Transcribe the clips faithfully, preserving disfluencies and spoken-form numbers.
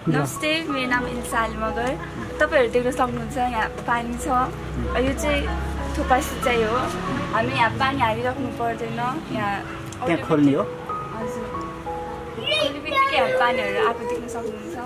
नमस्ते, मेरो नाम इल्सा अली मगर। तपाईहरु देख्न सक्नुहुन्छ यहाँ पानी छ। यो चाहिँ थोपा सिँचाइ हो। हामी यहाँ पानी हालिराख्नु पर्दैन। यहाँ त्यहाँ खोल्ने हो। हजुर, खोलेबित्तिकै यहाँ पानीहरु आएको देख्न सक्नुहुन्छ।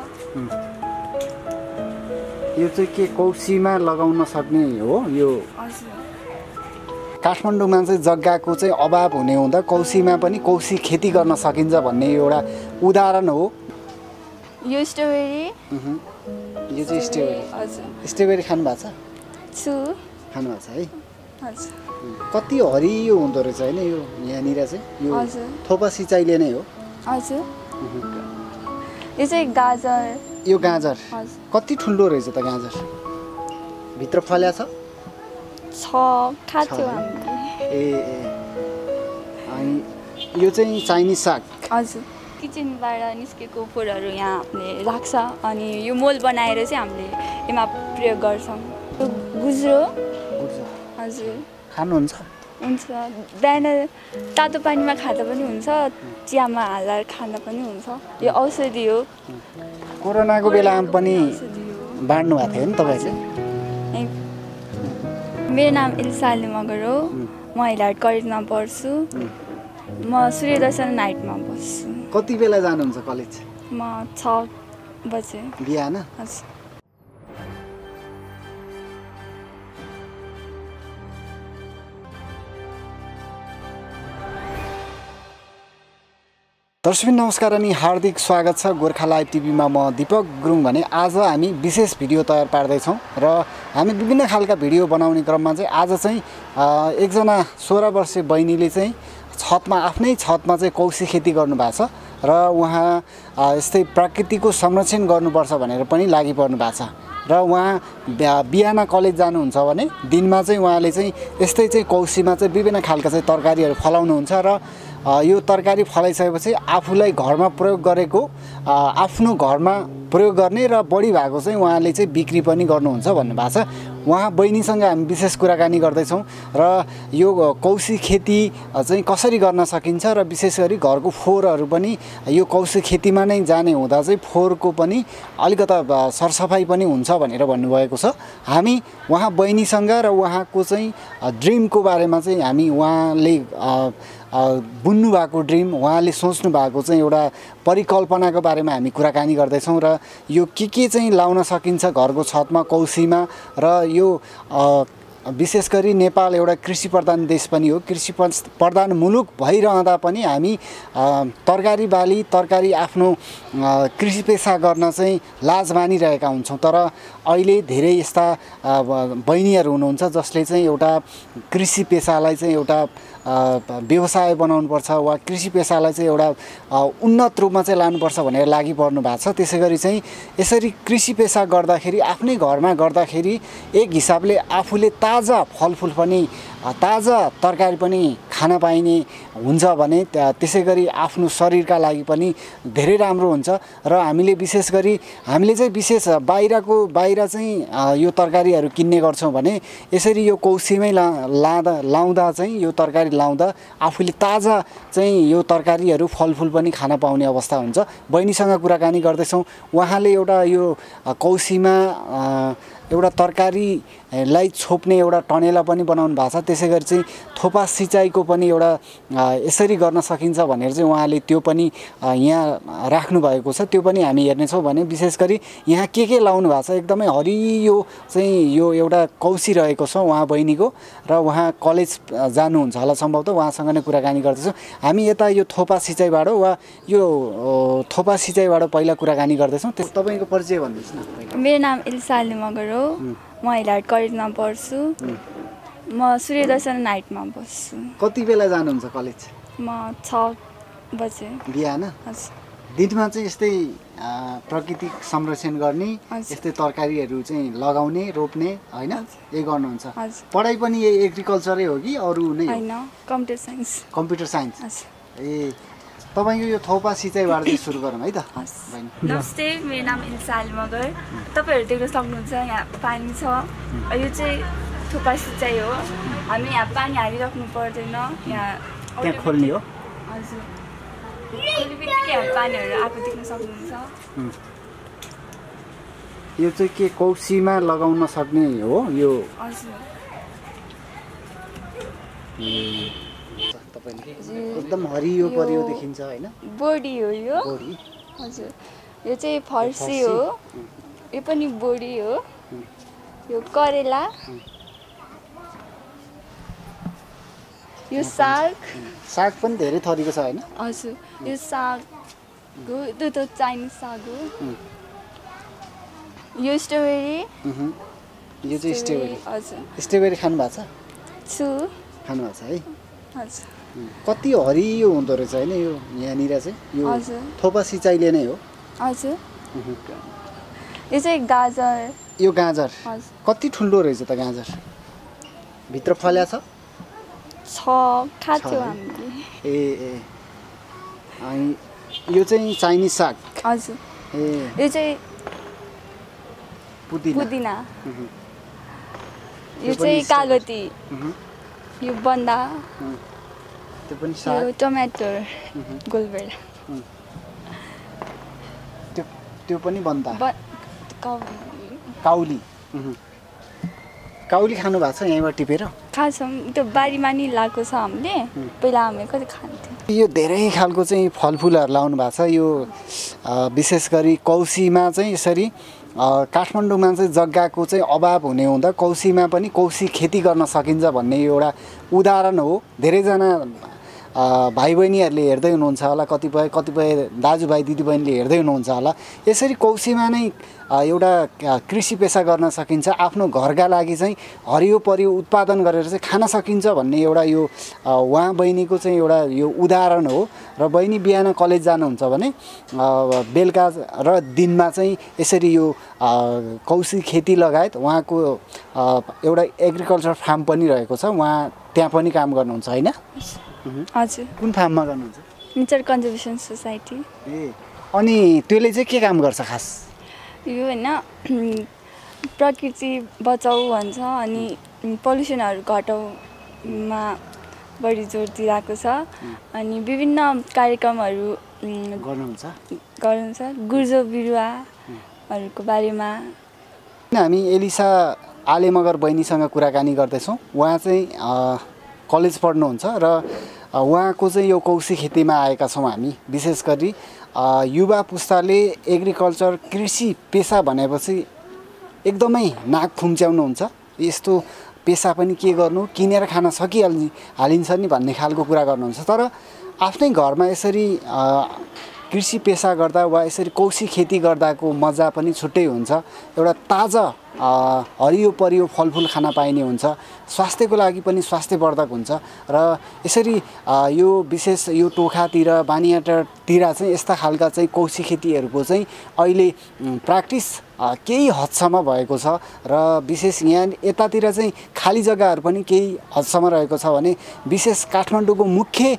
यो चाहिँ के कौसीमा लगाउन सक्ने हो यो? हजुर। काठमाडौँमा चाहिँ जग्गाको चाहिँ अभाव हुने हुँदा कौसीमा पनि कौसी खेती गर्न सकिन्छ भन्ने एउटा उदाहरण हो। यो स्ट्रबेरी। यो चाहिँ स्ट्रबेरी। हजुर। स्ट्रबेरी खानु भएको छ? छु। खानु भएको छ है? हजुर। कति हरियो हुँदो रहेछ हैन यो यहाँनिर चाहिँ? यो थोपा सिँचाइले नै हो। हजुर। यो चाहिँ गाजर। यो गाजर। हजुर। कति ठुलो रहेछ त गाजर? भित्र फल्या छ? छ, खाथ्यो हामीले। ए ए। अनि यो चाहिँ चाइनिज साग। हजुर। किचनबाट निस्केको फोहोरहरू यहाँ हामीले राख्छ अनि यो मोल बनाएर चाहिँ हामीले यसमा प्रयोग गर्छौँ। यो गुज्रो। गुज्रो। हजुर। खानुहुन्छ? हुन्छ। बिहान तातो पानीमा खाँदा पनि हुन्छ, चियामा हालेर खाँदा पनि हुन्छ। यो औषधि हो। कोरोनाको बेलामा पनि बाँड्नु भएको थियो नि तपाईँले? मेरो नाम इल्सा अली मगर हो। म हिलाट कलेजमा पढ्छु। म सूर्यदर्शन नाइटमा बस्छु। कति बेला जानुहुन्छ कलेज? म छ बजे बिहान। हजुर। दर्शक नमस्कार अनि हार्दिक स्वागत छ गोर्खा लाइभ टिभीमा। म दीपक गुरुङ भने आज हामी विशेष भिडियो तयार पार्दैछौँ र हामी विभिन्न खालका भिडियो बनाउने क्रममा चाहिँ आज चाहिँ एकजना सोह्र वर्षीय बहिनीले चाहिँ छतमा आफ्नै छतमा चाहिँ कौसी खेती गर्नुभएको छ र उहाँ यस्तै प्रकृतिको संरक्षण गर्नुपर्छ भनेर पनि लागि पर्नु भएको छ र उहाँ बिहान कलेज जानुहुन्छ भने दिनमा चाहिँ उहाँले चाहिँ यस्तै चाहिँ कौसीमा चाहिँ विभिन्न खालका चाहिँ तरकारीहरू फलाउनुहुन्छ र यो तरकारी फलाइसकेपछि आफूलाई घरमा प्रयोग गरेको आफ्नो घरमा प्रयोग गर्ने र बढी भएको चाहिँ उहाँले चाहिँ बिक्री पनि गर्नुहुन्छ भन्नुभएको छ। उहाँ बहिनीसँग हामी विशेष कुराकानी गर्दैछौँ र यो कौसी खेती चाहिँ कसरी गर्न सकिन्छ र विशेष गरी घरको फोहोरहरू पनि यो कौसी खेतीमा नै जाने हुँदा चाहिँ फोहोरको पनि अलिकता सरसफाइ पनि हुन्छ भनेर भन्नुभएको छ। हामी उहाँ बहिनीसँग र उहाँको चाहिँ ड्रिमको बारेमा चाहिँ हामी उहाँले बुन्नु भएको ड्रिम, उहाँले सोच्नु भएको चाहिँ एउटा परिकल्पनाको बारेमा हामी कुराकानी गर्दैछौँ र यो के के चाहिँ लाउन सकिन्छ घरको छतमा कौसीमा र यो विशेष गरी नेपाल एउटा कृषि प्रधान देश पनि हो। कृषि प्रधान मुलुक भइरहँदा पनि हामी तरकारी बाली तरकारी आफ्नो कृषि पेसा गर्न चाहिँ लाज मानिरहेका हुन्छौँ। तर अहिले धेरै यस्ता बहिनीहरू हुनुहुन्छ जसले चाहिँ एउटा कृषि पेसालाई चाहिँ एउटा व्यवसाय बनाउनुपर्छ वा कृषि पेसालाई चाहिँ एउटा उन्नत रूपमा चाहिँ लानुपर्छ भनेर लागि पर्नु भएको छ। त्यसै गरी चाहिँ यसरी कृषि पेसा गर्दाखेरि आफ्नै घरमा गर्दाखेरि एक हिसाबले आफूले ताजा फलफुल पनि ताजा तरकारी पनि खान पाइने हुन्छ भने त्यसै गरी आफ्नो शरीरका लागि पनि धेरै राम्रो हुन्छ। र हामीले विशेष गरी हामीले चाहिँ विशेष बाहिरको बाहिर चाहिँ यो तरकारीहरू किन्ने गर्छौँ भने यसरी यो कौसीमै ला लाँदा लाउँदा चाहिँ यो तरकारी लाउँदा आफूले ताजा चाहिँ यो तरकारीहरू फलफुल पनि खान पाउने अवस्था हुन्छ। बहिनीसँग कुराकानी गर्दैछौँ। उहाँले एउटा यो कौसीमा एउटा तरकारीलाई छोप्ने एउटा टनेला पनि बनाउनु भएको छ। त्यसै गरी चाहिँ थोपा सिँचाइको पनि एउटा यसरी गर्न सकिन्छ भनेर चाहिँ उहाँले त्यो पनि यहाँ राख्नु भएको छ। त्यो पनि हामी हेर्नेछौँ भने विशेष गरी यहाँ के के लाउनु भएको छ एकदमै हरियो चाहिँ यो एउटा कौसी रहेको छ उहाँ बहिनीको र उहाँ कलेज जानुहुन्छ होला सम्भवतः। उहाँसँग नै कुराकानी गर्दैछौँ हामी यता यो थोपा सिँचाइबाट वा यो थोपा सिँचाइबाट पहिला कुराकानी गर्दैछौँ। त्यस तपाईँको परिचय भन्नुहोस् न। मेरो नाम इल्सा अली मगर हो। म हिलाट कलेजमा पढ्छु। म सूर्यदर्शन नाइटमा बस्छु। कति बेला जानुहुन्छ कलेज? म छ बजे बिहान। हजुर। दिनमा चाहिँ यस्तै प्राकृतिक संरक्षण गर्ने यस्तै तरकारीहरू चाहिँ लगाउने रोप्ने होइन यही गर्नुहुन्छ? पढाइ पनि यही एग्रिकल्चरै हो कि अरू नै? होइन, कम्प्युटर साइन्स। Computer science. ए तपाईको यो थोपा सिँचाइबाट चाहिँ सुरु गरौँ है त। नमस्ते, मेरो नाम इल्सा अली मगर। तपाईहरु देख्न सक्नुहुन्छ यहाँ पानी छ। यो चाहिँ थोपा सिँचाइ हो। हामी यहाँ पानी हालिराख्नु पर्दैन। यहाँ त्यहाँ खोल्ने हो। हजुर। खोलेबित्तिकै यहाँ पानीहरु आएको देख्न सक्नुहुन्छ। यो चाहिँ के कौसीमा लगाउन सक्ने हो यो हजुर तपाईले एकदम हरियो परियो देखिन्छ हैन बोडी हो यो बोडी हजुर यो चाहिँ फर्सी हो यो पनि बोडी हो यो करेला यो साग साग पनि धेरै थरीको छ हैन हजुर यो साग हो त्यो त चाइनिज साग हो यो स्ट्रबेरी यो चाहिँ स्ट्रबेरी हजुर स्ट्रबेरी खानु भएको छ छु खानु भएको छ है हजुर कति हरियो हुँदो रहेछ हैन यो यहाँनिर चाहिँ यो हजुर थोपा सिँचाइले नै हो हजुर यो चाहिँ गाजर यो गाजर हजुर कति ठुलो रहेछ त गाजर भित्र फल्या छ छ खाथ्यौ हामीले ए ए अनि यो चाहिँ चाइनिज साग हजुर ए यो चाहिँ पुदिना पुदिना यो चाहिँ कागती यो बन्दा त्यो पनि साग यो टमाटर गोलबेडा त्यो त्यो पनि बन्दा ब काउली काउली खानु भएको छ यहीँबाट टिपेर खान्छौँ त्यो बारीमा नि लगाएको छ हामीले पहिला हामी कति खान्थ्यौँ यो धेरै खालको चाहिँ फलफुलहरू लाउनु भएको छ यो विशेष गरी कौसीमा चाहिँ यसरी काठमाडौँमा चाहिँ जग्गाको चाहिँ अभाव हुने हुँदा कौसीमा पनि कौसी खेती गर्न सकिन्छ भन्ने एउटा उदाहरण हो धेरैजना भाइ बहिनीहरूले हेर्दै हुनुहुन्छ होला कतिपय कतिपय दाजुभाइ दिदीबहिनीले हेर्दै हुनुहुन्छ होला यसरी कौसीमा नै एउटा कृषि पेसा गर्न सकिन्छ आफ्नो घरका लागि चाहिँ हरियो परियो उत्पादन गरेर चाहिँ खान सकिन्छ भन्ने एउटा यो उहाँ बहिनीको चाहिँ एउटा यो उदाहरण हो र बहिनी बिहान कलेज जानुहुन्छ भने बेलुका र दिनमा चाहिँ यसरी यो कौसी खेती लगायत उहाँको एउटा एग्रिकल्चर फार्म पनि रहेको छ उहाँ त्यहाँ पनि काम गर्नुहुन्छ हैन हजुर कुन फार्ममा गर्नुहुन्छ नेचर कन्जर्भेसन सोसाइटी ए अनि त्यसले चाहिँ के काम गर्छ खास यो हैन प्रकृति बचाऊ भन्छ अनि पल्युसनहरू घटाउमा बढी जोड दिइरहेको छ अनि विभिन्न कार्यक्रमहरू गर्नुहुन्छ गर्नुहुन्छ गुर्जो बिरुवाहरूको बारेमा हामी एलिसा आलेमगर बहिनीसँग कुराकानी गर्दैछौँ उहाँ चाहिँ कलेज पढ्नुहुन्छ र उहाँको चाहिँ यो कौसी खेतीमा आएका छौँ हामी विशेष गरी युवा पुस्ताले एग्रिकल्चर कृषि पेसा भनेपछि एकदमै नाक खुम्च्याउनुहुन्छ यस्तो पेसा पनि के गर्नु किनेर खान सकिहाल्ने हालिन्छ नि भन्ने खालको कुरा गर्नुहुन्छ तर आफ्नै घरमा यसरी कृषि पेसा गर्दा वा यसरी कौसी खेती गर्दाको मजा पनि छुट्टै हुन्छ एउटा ताजा हरियो परियो फलफुल खान पाइने हुन्छ स्वास्थ्यको लागि पनि स्वास्थ्यवर्धक हुन्छ र यसरी यो विशेष यो टोखातिर बानियाटारतिर चाहिँ यस्ता खालका चाहिँ कौसी खेतीहरूको चाहिँ अहिले प्र्याक्टिस केही हदसम्म भएको छ र विशेष यहाँ यतातिर चाहिँ खाली जग्गाहरू पनि केही हदसम्म रहेको छ भने विशेष काठमाडौँको मुख्य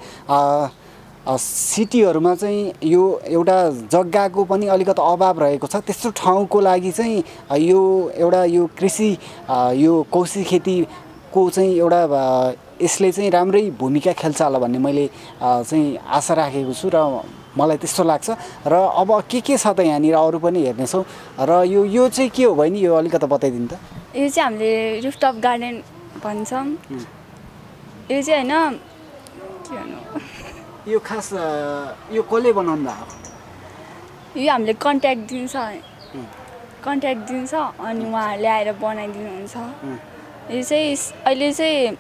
सिटीहरूमा चाहिँ यो एउटा जग्गाको पनि अलिकति अभाव रहेको छ त्यस्तो ठाउँको लागि चाहिँ यो एउटा यो कृषि यो कौसी खेतीको चाहिँ एउटा यसले चाहिँ राम्रै भूमिका खेल्छ होला भन्ने मैले चाहिँ आशा राखेको छु र मलाई त्यस्तो लाग्छ र अब के के छ त यहाँनिर अरू पनि हेर्नेछौँ र यो यो चाहिँ के हो बहिनी यो अलिकति बताइदिनु त यो चाहिँ हामीले रुफटप गार्डन भन्छौँ यो चाहिँ हैन के भन्नु यो खास यो कसले बनाउनु भएको यो हामीले कन्ट्याक्ट दिन्छ कन्ट्याक्ट दिन्छ अनि उहाँहरूले आएर बनाइदिनुहुन्छ यो चाहिँ अहिले चाहिँ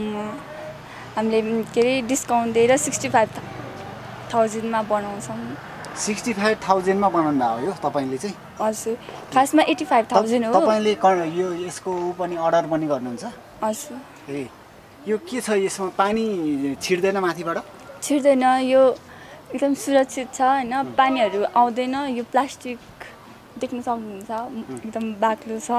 हामीले के अरे डिस्काउन्ट दिएर सिक्सटी फाइभ थाउजन्डमा बनाउँछौँ सिक्सटी फाइभ थाउजन्डमा बनाउनु भएको यो तपाईँले चाहिँ हजुर खासमा एट्टी फाइभ थाउजन्ड हो तपाईँले यो यसको पनि अर्डर पनि गर्नुहुन्छ हजुर ए यो के छ यसमा पानी छिर्दैन माथिबाट छिर्दैन यो एकदम सुरक्षित छ हैन पानीहरू आउँदैन यो प्लास्टिक देख्न सक्नुहुन्छ एकदम बाक्लो छ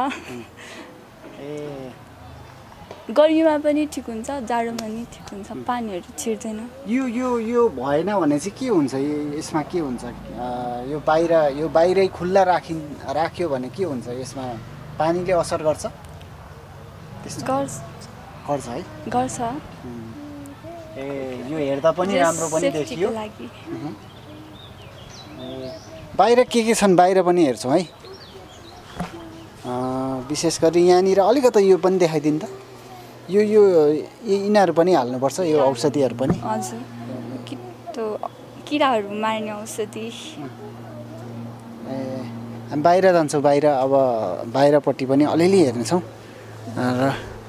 ए गर्मीमा पनि ठिक हुन्छ जाडोमा पनि ठिक हुन्छ पानीहरू छिर्दैन यो यो यो भएन भने चाहिँ के हुन्छ यसमा के हुन्छ यो बाहिर यो बाहिरै खुल्ला राखि राख्यो भने के हुन्छ यसमा पानीले असर गर्छ गर्छ गर्छ है गर्छ ए यो हेर्दा पनि राम्रो पनि देखियो बाहिर के के छन् बाहिर पनि हेर्छौँ है विशेष गरी यहाँनिर अलिकति यो पनि देखाइदिनु त यो यो यिनीहरू पनि हाल्नुपर्छ यो औषधिहरू पनि हजुर कि त्यो किराहरू मार्ने औषधि ए हामी बाहिर जान्छौँ बाहिर अब बाहिरपट्टि पनि अलिअलि हेर्नेछौँ र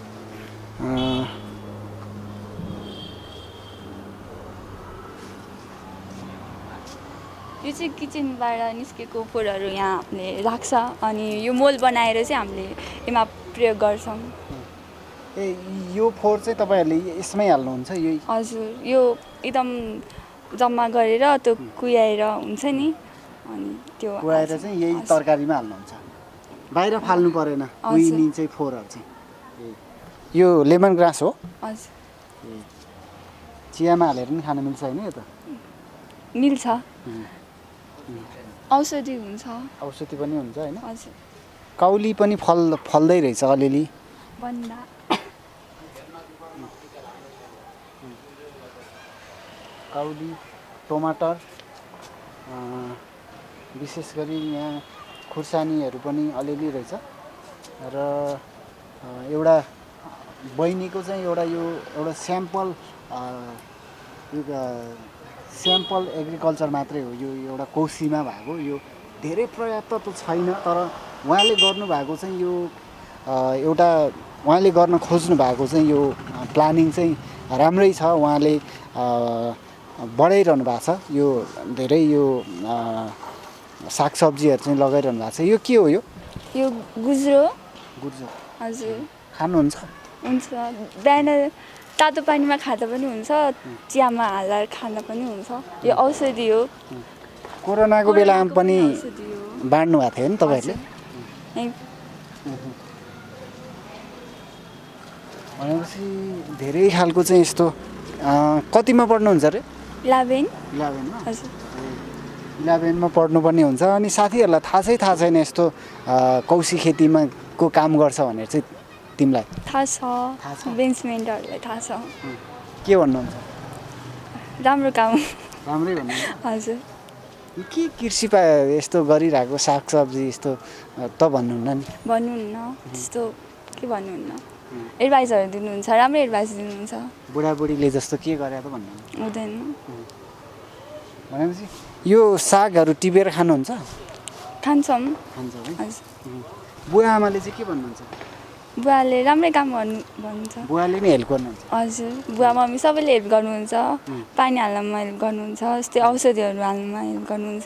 यो चाहिँ किचनबाट निस्केको फोहोरहरू यहाँ हामीले राख्छ अनि यो मोल बनाएर चाहिँ हामीले यसमा प्रयोग गर्छौँ ए यो फोहोर चाहिँ तपाईँहरूले यसमै हाल्नुहुन्छ यो हजुर यो एकदम जम्मा गरेर त्यो कुहाएर हुन्छ नि अनि त्यो कुहाएर चाहिँ यही तरकारीमा हाल्नुहुन्छ बाहिर फाल्नु परेन कुहिने चाहिँ फोहोरहरू चाहिँ यो लेमन ग्रास हो हजुर चियामा हालेर पनि खान मिल्छ होइन यो त मिल्छ औषधि हुन्छ औषधि पनि हुन्छ होइन हजुर काउली पनि फल फल्दै रहेछ अलिअलि बन्दा काउली टमाटर विशेष गरी यहाँ खुर्सानीहरू पनि अलिअलि रहेछ र एउटा बहिनीको चाहिँ एउटा यो एउटा स्याम्पल स्याम्पल एग्रिकल्चर मात्रै हो यो एउटा कोसीमा भएको यो धेरै पर्याप्त त छैन तर उहाँले गर्नुभएको चाहिँ यो एउटा उहाँले गर्न खोज्नु भएको चाहिँ यो प्लानिङ चाहिँ राम्रै छ उहाँले बढाइरहनु भएको छ यो धेरै यो सागसब्जीहरू चाहिँ लगाइरहनु भएको छ यो के हो यो यो गुज्रो गुज्रो हजुर खानुहुन्छ हुन्छ बिहान तातो पानीमा खाँदा पनि हुन्छ चियामा हालेर खाँदा पनि हुन्छ यो औषधि हो कोरोनाको बेलामा पनि बाँड्नु भएको थियो नि तपाईँहरूले भनेपछि धेरै खालको चाहिँ यस्तो कतिमा पढ्नुहुन्छ अरे इलेभेन इलेभेनमा हजुर इलेभेनमा पढ्नुपर्ने हुन्छ अनि साथीहरूलाई थाहा चाहिँ थाहा छैन यस्तो कौशी खेतीमा को काम गर्छ भनेर चाहिँ तिमीलाई थाहा छ बेन्चमेन्टहरूलाई थाहा छ के भन्नुहुन्छ राम्रो काम राम्रै भन्नु हजुर के कृषि पा यस्तो गरिरहेको सागसब्जी यस्तो त भन्नुहुन्न नि भन्नुहुन्न त्यस्तो के भन्नुहुन्न एडभाइसहरू दिनुहुन्छ राम्रो एडभाइस दिनुहुन्छ बुढाबुढीले जस्तो के गरे त भन्नुहुन्छ हुँदैन भनेपछि यो सागहरू टिपेर खानुहुन्छ खान्छौँ खान्छ है हजुर बुवा आमाले चाहिँ के भन्नुहुन्छ बुवाले राम्रै काम गर्नु भन्नुहुन्छ बुवाले पनि हेल्प गर्नुहुन्छ हजुर बुवा मम्मी सबैले हेल्प गर्नुहुन्छ पानी हाल्नमा हेल्प गर्नुहुन्छ यस्तै औषधिहरू हाल्नुमा हेल्प गर्नुहुन्छ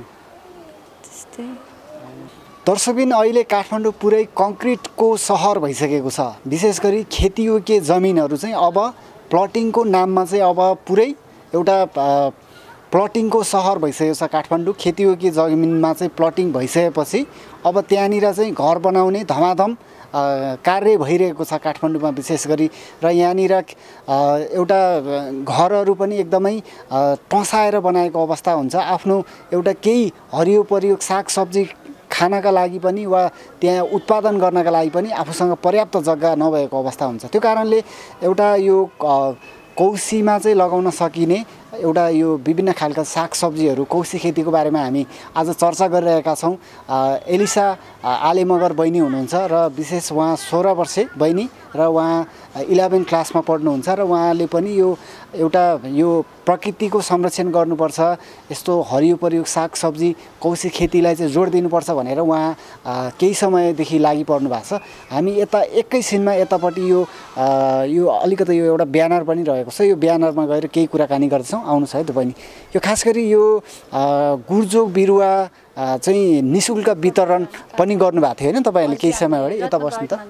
त्यस्तै दर्शकबिन अहिले काठमाडौँ पुरै कङ्क्रिटको सहर भइसकेको छ विशेष गरी खेतीयोग्य जमिनहरू चाहिँ अब प्लटिङको नाममा चाहिँ अब पुरै एउटा प्लटिङको सहर भइसकेको छ काठमाडौँ खेतीयोग्य जमिनमा चाहिँ प्लटिङ भइसकेपछि अब त्यहाँनिर चाहिँ घर बनाउने धमाधम कार्य भइरहेको छ काठमाडौँमा विशेष गरी र यहाँनिर एउटा घरहरू पनि एकदमै टसाएर बनाएको अवस्था हुन्छ आफ्नो एउटा केही हरियो परियो सागसब्जी खानका लागि पनि वा त्यहाँ उत्पादन गर्नका लागि पनि आफूसँग पर्याप्त जग्गा नभएको अवस्था हुन्छ त्यो कारणले एउटा यो कौशीमा चाहिँ लगाउन सकिने एउटा यो विभिन्न खालका सागसब्जीहरू कौशी खेतीको बारेमा हामी आज चर्चा गरिरहेका छौँ एलिसा आले मगर बहिनी हुनुहुन्छ र विशेष उहाँ सोह्र वर्षे बहिनी र उहाँ इलेभेन क्लासमा पढ्नुहुन्छ र उहाँले पनि यो एउटा यो प्रकृतिको संरक्षण गर्नुपर्छ यस्तो हरियो परियो सागसब्जी कौशी खेतीलाई चाहिँ जोड दिनुपर्छ भनेर उहाँ केही समयदेखि लागि पर्नु भएको छ हामी यता एकैछिनमा यतापट्टि यो यो अलिकति यो एउटा ब्यानर पनि रहेको छ यो ब्यानरमा गएर केही कुराकानी गर्छौँ आउनुहोस् है त बहिनी यो खास गरी यो गुर्जो बिरुवा चाहिँ निःशुल्क वितरण पनि गर्नुभएको थियो होइन तपाईँहरूले केही समय अगाडि यता बस्नु त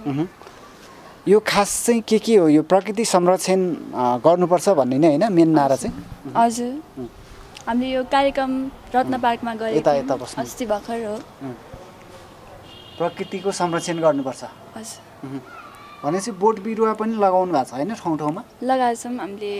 यो खास चाहिँ के के हो यो प्रकृति संरक्षण गर्नुपर्छ भन्ने नै होइन मेन नारा चाहिँ हजुर हामीले यो कार्यक्रम रत्न पार्कमा गरेको यता यता बस्नु अस्ति भर्खर हो प्रकृतिको संरक्षण गर्नुपर्छ हजुर भनेपछि बोट बिरुवा पनि लगाउनु भएको छ होइन ठाउँ ठाउँमा लगाएछौँ हामीले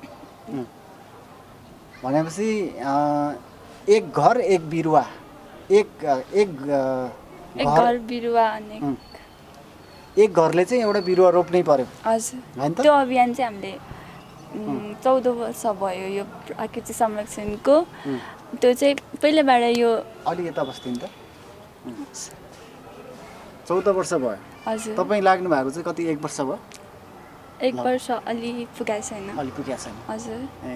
भनेपछि एक घर एक बिरुवा एक एक एक घर बिरुवा अनि एक घरले चाहिँ एउटा बिरुवा रोप्नै पर्यो हजुर त्यो अभियान चाहिँ हामीले चौध वर्ष भयो यो प्राकृतिक संरक्षणको त्यो चाहिँ पहिलेबाट यो अलि यता बस्दिनु त चौध वर्ष भयो हजुर तपाईँ लाग्नु भएको चाहिँ कति एक वर्ष भयो एक वर्ष अलि पुगेको छैन अलि पुगेको छैन हजुर ए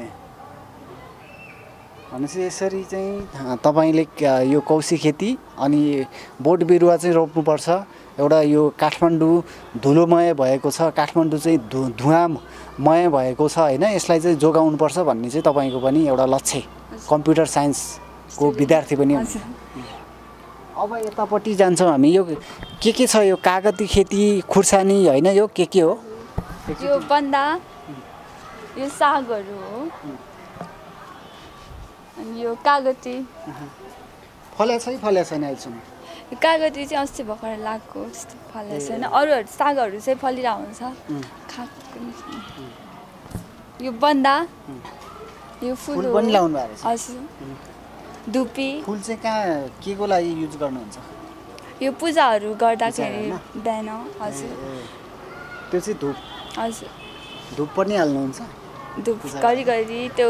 भनेपछि यसरी चाहिँ तपाईँले यो कौशी खेती अनि बोट बिरुवा चाहिँ रोप्नुपर्छ एउटा यो काठमाडौँ धुलोमय भएको छ काठमाडौँ चाहिँ धु धुवामय भएको छ होइन यसलाई चाहिँ जोगाउनुपर्छ भन्ने चाहिँ तपाईँको पनि एउटा लक्ष्य कम्प्युटर साइन्सको विद्यार्थी पनि अब यतापट्टि जान्छौँ हामी यो के के छ यो कागती खेती खुर्सानी होइन यो के के हो यो बन्दा यो सागहरू हो अनि यो कागती फल्या छ फल्या छैन अहिलेसम्म यो कागती चाहिँ अस्ति भर्खर लागेको त्यस्तो फलेको छैन अरूहरू सागहरू चाहिँ फलिरहेको हुन्छ खाएको पनि छैन यो बन्दा यो फुल पनि लाउनु भएको छ हजुर धुपी फुल चाहिँ कहाँ के को लागि युज गर्नुहुन्छ यो पूजाहरू गर्दाखेरि बिहान हजुर त्यो चाहिँ धुप हजुर धुप पनि हाल्नुहुन्छ धुप घरिघरि त्यो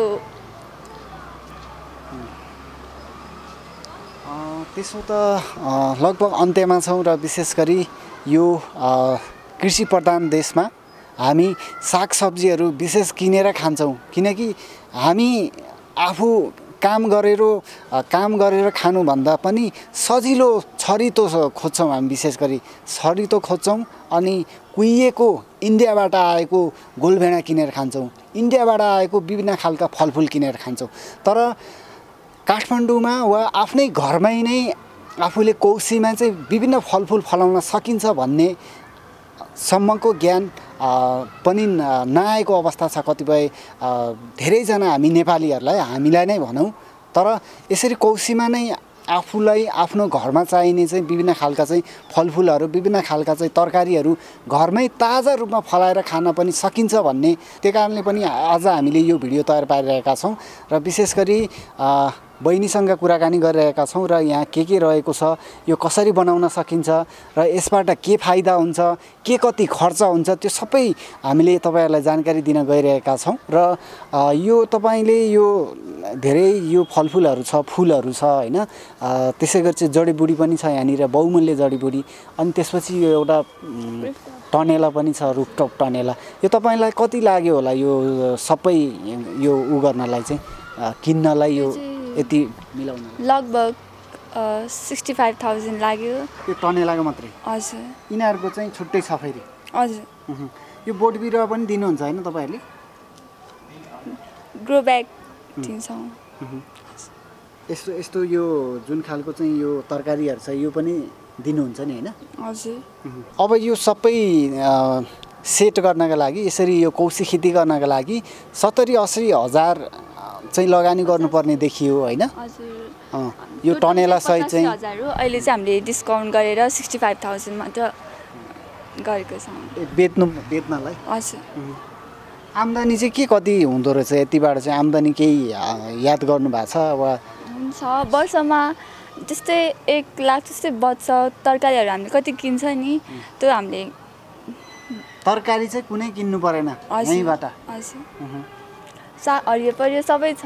त्यसो त लगभग अन्त्यमा छौँ र विशेष गरी यो कृषि प्रधान देशमा हामी सागसब्जीहरू विशेष किनेर खान्छौँ किनकि हामी आफू काम गरेर काम गरेर खानुभन्दा पनि सजिलो छरितो खोज्छौँ हामी विशेष गरी छरितो खोज्छौँ अनि कुहिएको इन्डियाबाट आएको गोलभेडा किनेर खान्छौँ इन्डियाबाट आएको विभिन्न खालका फलफुल किनेर खान्छौँ तर काठमाडौँमा वा आफ्नै घरमै नै आफूले कौशीमा चाहिँ विभिन्न फलफुल फलाउन सकिन्छ भन्ने सम्मको ज्ञान पनि नआएको अवस्था छ कतिपय धेरैजना हामी नेपालीहरूलाई हामीलाई नै भनौँ तर यसरी कौशीमा नै आफूलाई आफ्नो घरमा चाहिने चाहिँ विभिन्न खालका चाहिँ फलफुलहरू विभिन्न खालका चाहिँ तरकारीहरू घरमै ताजा रूपमा फलाएर खान पनि सकिन्छ भन्ने त्यही कारणले पनि आज हामीले यो भिडियो तयार पारिरहेका छौँ र विशेष गरी बहिनीसँग कुराकानी गरिरहेका छौँ र यहाँ के के रहेको छ यो कसरी बनाउन सकिन्छ र यसबाट के फाइदा हुन्छ के कति खर्च हुन्छ त्यो सबै हामीले तपाईँहरूलाई जानकारी दिन गइरहेका छौँ र यो तपाईँले यो धेरै यो फलफुलहरू छ फुलहरू छ होइन त्यसै गरी चाहिँ जडीबुडी पनि छ यहाँनिर बहुमूल्य जडीबुडी अनि त्यसपछि यो एउटा टनेला पनि छ रुफटप टनेला यो तपाईँलाई कति लाग्यो होला यो सबै यो उ गर्नलाई चाहिँ किन्नलाई यो यति मिलाउन लगभग सिक्सटी फाइभ थाउजन्ड लाग्यो यो टनेलाको मात्रै हजुर यिनीहरूको चाहिँ छुट्टै छ फेरि हजुर यो बोट बिरुवा पनि दिनुहुन्छ होइन तपाईँहरूले ग्रो ब्याग दिन्छौँ यस्तो यस्तो यो जुन खालको चाहिँ यो तरकारीहरू छ यो पनि दिनुहुन्छ नि होइन हजुर अब यो सबै सेट गर्नका लागि यसरी यो कौशी खेती गर्नका लागि सत्तरी अस्सी हजार चाहिँ लगानी गर्नुपर्ने देखियो होइन यो टनेला सहित चाहिँ हजार हो अहिले चाहिँ हामीले डिस्काउन्ट गरेर सिक्सटी फाइभ थाउजन्ड मात्र गरेको छौँ बेच्नु बेच्नलाई हजुर आम्दानी चाहिँ के कति हुँदो रहेछ यतिबाट चाहिँ आम्दानी केही याद गर्नु भएको छ वा हुन्छ वर्षमा त्यस्तै एक लाख त्यस्तै बच्छ तरकारीहरू हामीले कति किन्छ नि त्यो हामीले तरकारी चाहिँ कुनै किन्नु परेन यहीँबाट हजुर सा हरियो परियो सबै छ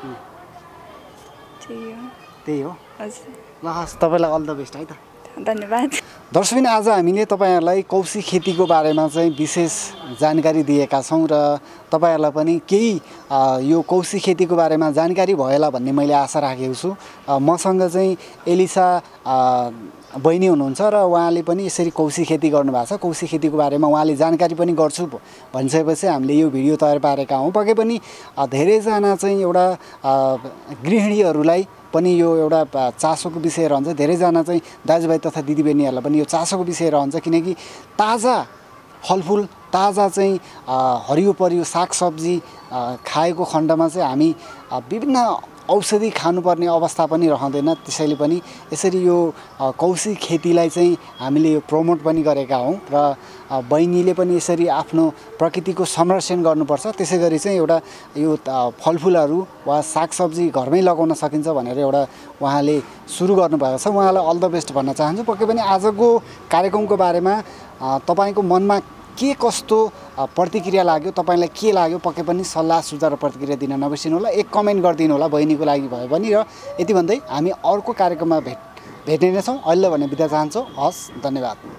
त्यही हो हजुर ल हस् तपाईँलाई अल द बेस्ट है त धन्यवाद दर्शकबिन आज हामीले तपाईँहरूलाई कौशी खेतीको बारेमा चाहिँ विशेष जानकारी दिएका छौँ र तपाईँहरूलाई पनि केही यो कौशी खेतीको बारेमा जानकारी भयो होला भन्ने मैले आशा राखेको छु मसँग चाहिँ एलिसा बहिनी हुनुहुन्छ र उहाँले पनि यसरी कौशी खेती गर्नुभएको छ कौशी खेतीको बारेमा उहाँले जानकारी पनि गर्छु भनिसकेपछि हामीले यो भिडियो तयार पारेका हौँ पक्कै पनि धेरैजना चाहिँ एउटा गृहिणीहरूलाई पनि यो एउटा चासोको विषय रहन्छ धेरैजना चाहिँ दाजुभाइ तथा दिदीबहिनीहरूलाई पनि यो चासोको विषय रहन्छ किनकि ताजा फलफुल ताजा चाहिँ हरियो परियो सागसब्जी खाएको खण्डमा चाहिँ हामी विभिन्न औषधि खानुपर्ने अवस्था पनि रहँदैन त्यसैले पनि यसरी यो कौशी खेतीलाई चाहिँ हामीले यो प्रमोट पनि गरेका हौँ र बहिनीले पनि यसरी आफ्नो प्रकृतिको संरक्षण गर्नुपर्छ त्यसै गरी चाहिँ एउटा यो फलफुलहरू वा सागसब्जी घरमै लगाउन सकिन्छ भनेर एउटा उहाँले सुरु गर्नुभएको छ उहाँलाई अल द बेस्ट भन्न चाहन्छु पक्कै पनि आजको कार्यक्रमको बारेमा तपाईँको मनमा के कस्तो प्रतिक्रिया लाग्यो तपाईँलाई के लाग्यो पक्कै पनि सल्लाह सुझाव र प्रतिक्रिया दिन नबिर्सिनु होला एक कमेन्ट गरिदिनु होला बहिनीको लागि भयो भने र यति भन्दै हामी अर्को कार्यक्रममा भेट भेट्ने नै छौँ अहिले भने बिदा चाहन्छौँ हस् धन्यवाद।